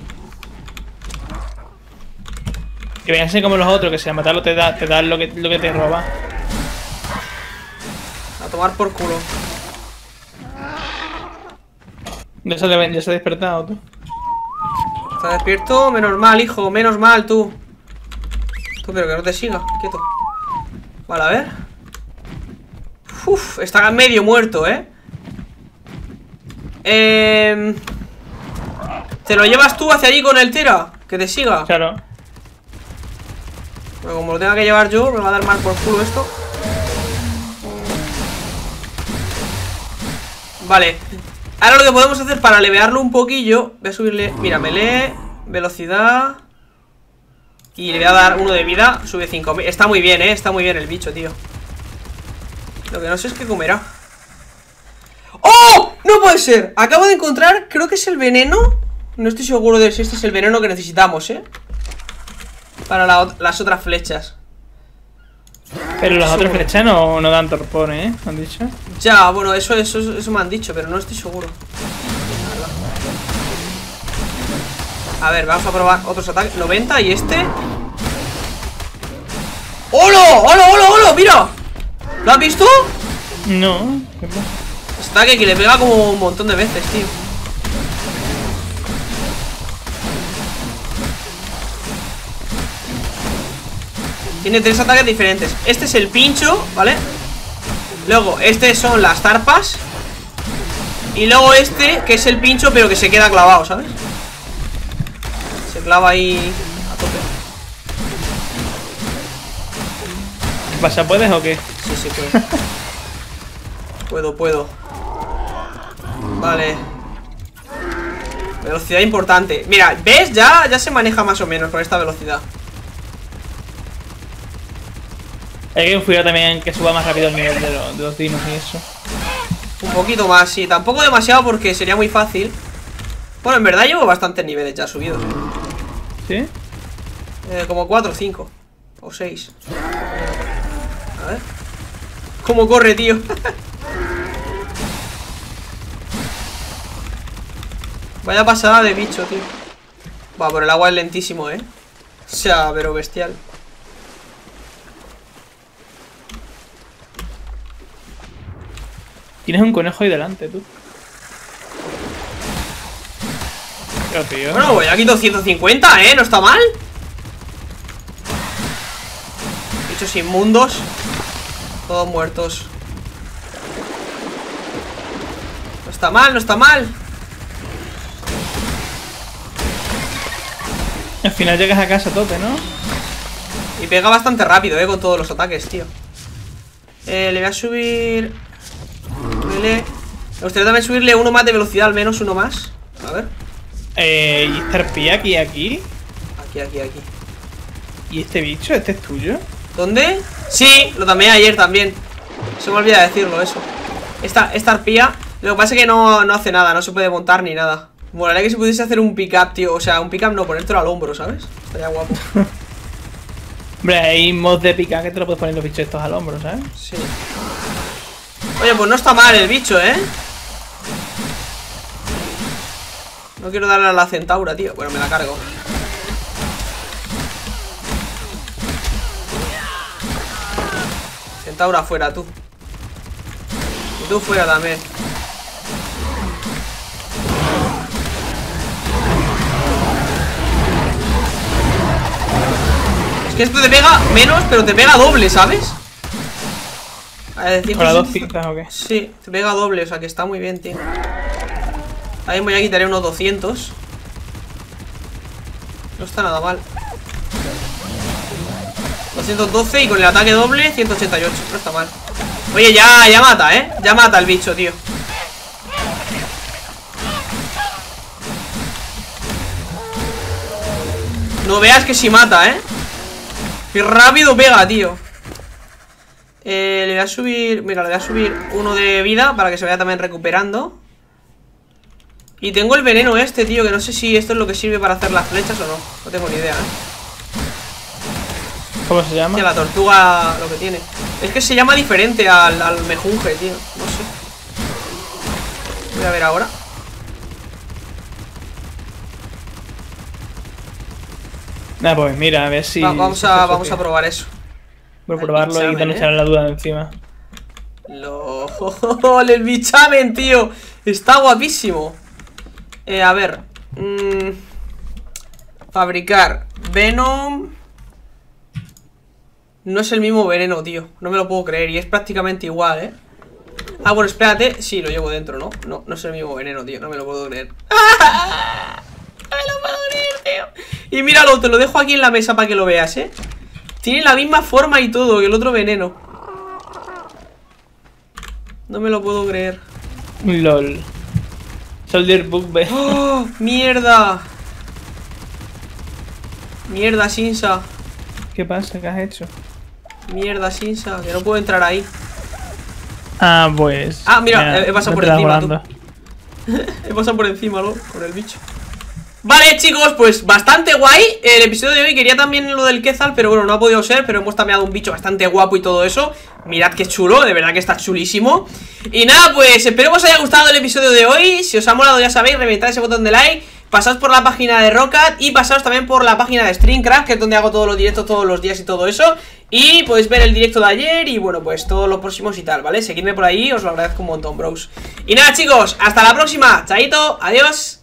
[SPEAKER 2] Que vengan así como los otros, que si a matarlo te da, te da lo, que, lo que te roba.
[SPEAKER 1] A tomar por culo.
[SPEAKER 2] Ya se, ha- ya se ha despertado tú.
[SPEAKER 1] ¿Estás despierto? Menos mal, hijo, menos mal, tú. Tú, pero que no te siga, quieto. Vale, a ver. Uf, está medio muerto, ¿eh? Eh... ¿Te lo llevas tú hacia allí con el Tera? Que te siga.
[SPEAKER 2] Claro.
[SPEAKER 1] Pero como lo tenga que llevar yo, me va a dar mal por culo esto. Vale. Ahora lo que podemos hacer para levearlo un poquillo, voy a subirle, mira, melee, velocidad. Y le voy a dar uno de vida. Sube cinco mil, está muy bien, eh, está muy bien el bicho, tío. Lo que no sé es qué comerá. ¡Oh! ¡No puede ser! Acabo de encontrar, creo que es el veneno. No estoy seguro de si este es el veneno que necesitamos, eh Para la, las otras flechas.
[SPEAKER 2] Pero las
[SPEAKER 1] Seguro.
[SPEAKER 2] otras flechas no, no dan torpones, ¿eh? ¿Me han dicho?
[SPEAKER 1] Ya, bueno, eso, eso, eso me han dicho, pero no estoy seguro. A ver, vamos a probar otros ataques. noventa y este. ¡Holo! ¡Holo, holo, holo! ¡Mira! ¿Lo has visto?
[SPEAKER 2] No. ¿Qué pasa?
[SPEAKER 1] Este ataque que le pega como un montón de veces, tío. Tiene tres ataques diferentes. Este es el pincho, ¿vale? Luego, este son las zarpas. Y luego este, que es el pincho, pero que se queda clavado, ¿sabes? Se clava ahí a tope.
[SPEAKER 2] ¿Qué pasa? ¿Puedes o qué?
[SPEAKER 1] Sí, sí, puedo. Puedo, puedo. Vale. Velocidad importante. Mira, ¿ves? Ya, ya se maneja más o menos con esta velocidad.
[SPEAKER 2] Hay que influir también en que suba más rápido el nivel de, lo- de los dinos y eso.
[SPEAKER 1] Un poquito más, sí. Tampoco demasiado porque sería muy fácil. Bueno, en verdad llevo bastantes niveles ya subidos.
[SPEAKER 2] ¿Sí?
[SPEAKER 1] Eh, como cuatro o cinco. O seis. A ver. ¿Cómo corre, tío? Vaya pasada de bicho, tío. Va, por el agua es lentísimo, eh. O sea, pero bestial.
[SPEAKER 2] Tienes un conejo ahí delante, tú. Pero, tío.
[SPEAKER 1] Bueno, voy aquí doscientos cincuenta, eh. No está mal. Bichos inmundos. Todos muertos. No está mal, no está mal.
[SPEAKER 2] Al final llegas a casa a tope, ¿no?
[SPEAKER 1] Y pega bastante rápido, eh, con todos los ataques, tío. Eh, le voy a subir... Melee. Me gustaría también subirle uno más de velocidad, al menos uno más. A ver.
[SPEAKER 2] Eh, y esta arpía aquí, aquí.
[SPEAKER 1] Aquí, aquí, aquí.
[SPEAKER 2] ¿Y este bicho? ¿Este es tuyo?
[SPEAKER 1] ¿Dónde? Sí, lo tomé ayer también. Se me olvida decirlo eso. Esta, esta arpía. Lo que pasa es que no, no hace nada, no se puede montar ni nada. Molaría que se pudiese hacer un pick-up, tío. O sea, un pick-up no, ponértelo al hombro, ¿sabes? Estaría guapo.
[SPEAKER 2] Hombre, hay mods de pica que te lo puedes poner los bichos estos al hombro, ¿sabes?
[SPEAKER 1] Sí. Oye, pues no está mal el bicho, ¿eh? No quiero darle a la centaura, tío. Bueno, me la cargo. Centaura fuera, tú. Y tú fuera también. Es que esto te pega menos, pero te pega doble, ¿sabes? A decir,
[SPEAKER 2] ¿Con las dos pinzas o qué?
[SPEAKER 1] sí, te pega doble, o sea que está muy bien, tío. Ahí voy a quitaré unos doscientos. No está nada mal. doscientos doce y con el ataque doble ciento ochenta y ocho, no está mal. Oye, ya, ya mata, ¿eh? Ya mata el bicho, tío. No veas que si mata, ¿eh? Qué rápido pega, tío. Eh, le voy a subir... Mira, le voy a subir uno de vida para que se vaya también recuperando. Y tengo el veneno este, tío, que no sé si esto es lo que sirve para hacer las flechas o no. No tengo ni idea, ¿eh?
[SPEAKER 2] ¿Cómo se llama?
[SPEAKER 1] Hostia, la tortuga lo que tiene. Es que se llama diferente al, al mejunje, tío. No sé. Voy a ver ahora.
[SPEAKER 2] Nada, pues mira, a ver si...
[SPEAKER 1] Va, vamos
[SPEAKER 2] si
[SPEAKER 1] a,
[SPEAKER 2] eso
[SPEAKER 1] vamos
[SPEAKER 2] que-
[SPEAKER 1] a probar eso.
[SPEAKER 2] Voy a
[SPEAKER 1] El
[SPEAKER 2] probarlo y
[SPEAKER 1] bichamen,
[SPEAKER 2] quitarnos
[SPEAKER 1] ¿eh?
[SPEAKER 2] la duda de encima.
[SPEAKER 1] LOL, el bichamen, tío. Está guapísimo. Eh, a ver. Mm, fabricar Venom. No es el mismo veneno, tío. No me lo puedo creer. Y es prácticamente igual, ¿eh? Ah, bueno, espérate. Sí, lo llevo dentro, ¿no? No, no es el mismo veneno, tío. No me lo puedo creer. ¡Ah! No me lo puedo creer, tío. Y míralo, te lo dejo aquí en la mesa para que lo veas, ¿eh? Tiene la misma forma y todo que el otro veneno. No me lo puedo creer.
[SPEAKER 2] LOL. Soldier Book B.
[SPEAKER 1] ¡Oh! ¡Mierda! Mierda, Sinsa.
[SPEAKER 2] ¿Qué pasa? ¿Qué has hecho?
[SPEAKER 1] Mierda, Sinsa. Que no puedo entrar ahí.
[SPEAKER 2] Ah, pues...
[SPEAKER 1] Ah, mira, he- he pasado
[SPEAKER 2] no
[SPEAKER 1] por
[SPEAKER 2] te das
[SPEAKER 1] encima,
[SPEAKER 2] volando.
[SPEAKER 1] He pasado por encima, ¿no? Con el bicho. Vale, chicos, pues bastante guay el episodio de hoy. Quería también lo del Quetzal, pero bueno, no ha podido ser. Pero hemos tameado un bicho bastante guapo y todo eso. Mirad qué chulo, de verdad que está chulísimo. Y nada, pues espero que os haya gustado el episodio de hoy. Si os ha molado, ya sabéis, reventad ese botón de like. Pasaos por la página de Roccat y pasaos también por la página de Streamcraft, que es donde hago todos los directos todos los días y todo eso. Y podéis ver el directo de ayer y bueno, pues todos los próximos y tal, ¿vale? Seguidme por ahí, os lo agradezco un montón, bros. Y nada, chicos, hasta la próxima. Chaito, adiós.